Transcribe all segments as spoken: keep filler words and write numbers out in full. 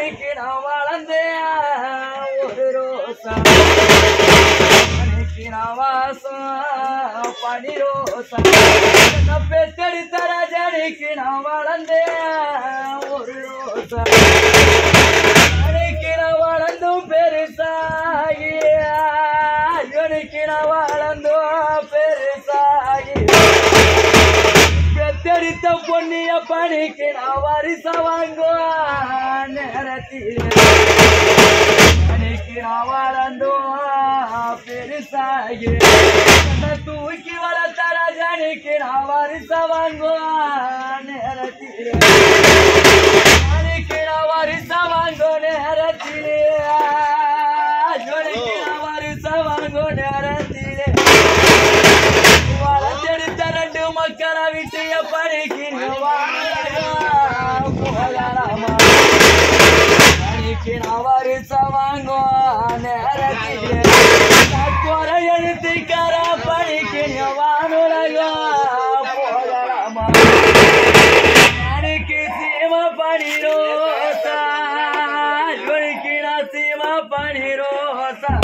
பணிக்கு நான் வளர்ந்தேன் ஒரு ரோசா பணிக்கு நான் வாசம் பனி ரோசா பெத்தெடுத்த ரஜனிக்கு நான் வளர்ந்தேன் ஒரு ரோசா பணிக்கு நான் வளர்ந்தும் பெருசாகி எனக்கு நான் வளர்ந்தும் பெருசாகி பெத்தெடுத்த பொன்னிய பணிக்கு நான் வரிசை வாங்குவேன் நேரத்தில் பணிக்கு நான் வளர்ந்தும் பெருசாகி தூக்கி வளர்த்த ரஜனிக்கு நான் வரிசை வாங்குவேன் நேரத்தில் பணிக்கு நான் வரிசை வாங்கும் நேரத்திலே ஜோனிக்கு நான் வரிசை வாங்கும் நேரத்திலே வளர்த்தெடுத்த ரெண்டு மக்களை விட்டு பணிக்கு போகலாமா பணிக்கு நான் வரிசை வாங்கும் நேரத்திலே குறை எழுத்துக்கார பணிக்கு வானுலகம் போகலாமா பணிக்கு சீம பணி ரோசா ஜோனிக்கு நான் சீம பணி ரோசா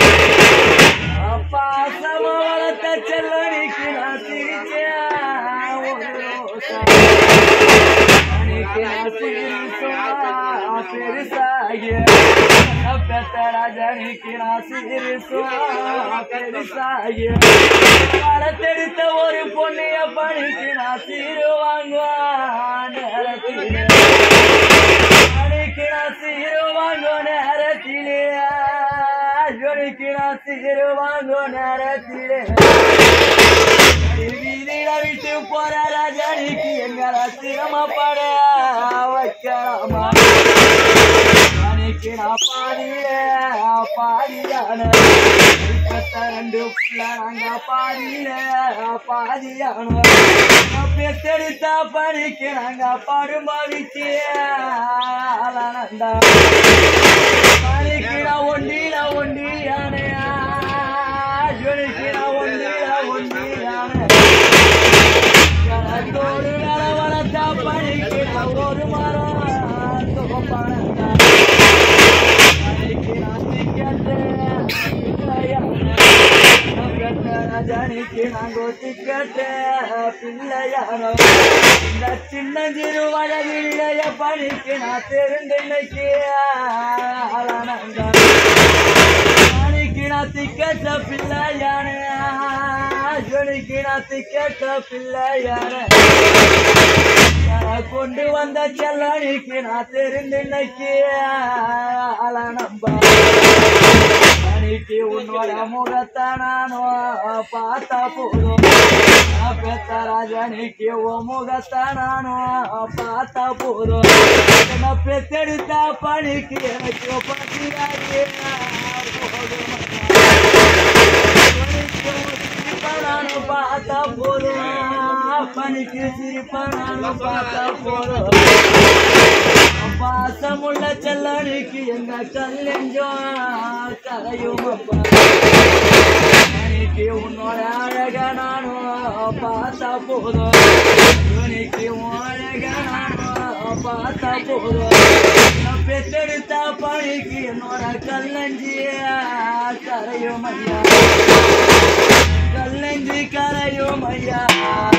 பாசம வளர்த்த செல்வனிக்கு நான் சிரிச்சேன் நான் சிரிசுவா பெருசாகி பெத்த ராஜனிக்கு நான் சிரிசுவா பெருசாகி வளர்த்தெடுத்த ஒரு பொண்ணைய பணிக்கு நான் சீருவாங்க நேரத்திலே பணிக்கு நான் சீருவாங்க நேரத்திலே ஜோனிக்கு நான் சீருவாங்க நேரத்திலே வீதியில விட்டு போற ரஜனிக்கு எங்களை சிரமப்பட வைக்கலாமா பணிக்கு நான் பாடியில பாடியான ரெண்டு புள்ள நாங்க பாடியில பாடியான பெத்தெடுத்த பணிக்கு நாங்க பாடுமாவிச்சு ஆனந்தா பணிக்கு நான் ஒண்டியில ஒண்டியான ஜோனிக்கு நான் ஒண்டியில ஒண்டியான தோடு வளர்த்த பணிக்கு நான் ஒரு மரம் தொகுப்பான பணிக்கு நான் திக்கட்டு ரஜனிக்கு நாங்க திக்கட்டு பிள்ளையானோ இந்த சின்னஞ்சிறு வயதிலேய பணிக்கு நான் தெரிந்தன்னைக்கு பணிக்கு நான் திக்கட்ட பிள்ளையான ஜோனிக்கு நான் திக்கட்ட பிள்ளையான கொண்டு வந்த செல்லனிக்கு நான் தெரிந்தன்னைக்கு நம்ப பணிக்கு உன்னோட முகத்தை நானோ பார்த்தா போதும் பெத்த ராஜனிக்கு உன் முகத்தை நானோ பார்த்தா போதும் பெத்தெடுத்த பணிக்கு எனக்கு பத்தியாகி நானும் பார்த்தா போதும் பணிக்கு சிரிப்பா நானும் பார்த்தா போதும் பாசமுள்ள செல்லனிக்கு எங்க கல்லெஞ்சோம் கரையும் பணிக்கு உன்னோட அழக நானும் பார்த்தா போதும் இவனுக்கு அழக நானும் பார்த்தா போதும் பெத்தெடுத்த பணிக்கு என்னோட கல்லஞ்சிய கரையும் ஐயா கல்லஞ்சி கரையும் ஐயா